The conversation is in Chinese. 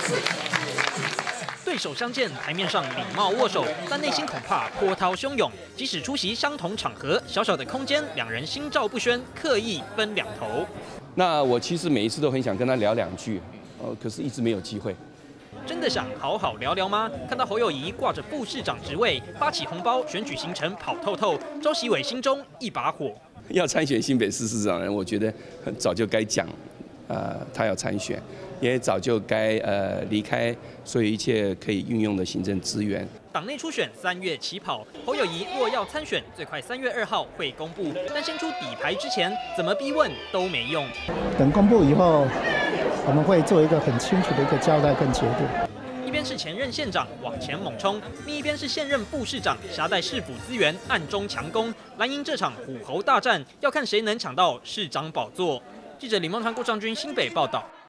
对手相见，台面上礼貌握手，但内心恐怕波涛汹涌。即使出席相同场合，小小的空间，两人心照不宣，刻意分两头。 那我其实每一次都很想跟他聊两句，可是一直没有机会。 真的想好好聊聊吗？看到侯友宜挂着副市长职位，发起红包，选举行程跑透透，周习伟心中一把火。 要参选新北市市长的人，我觉得早就该讲，他要参选，也早就该离开所有一切可以运用的行政资源。 党内初选3月起跑，侯友宜若要参选，最快3月2号会公布，但先出底牌之前，怎么逼问都没用。 等公布以后，我们会做一个很清楚的一个交代跟决定。 一边是前任县长往前猛冲，另一边是现任副市长挟带市府资源暗中强攻。蓝营这场虎侯大战，要看谁能抢到市长宝座。记者李梦传、郭尚君新北报道。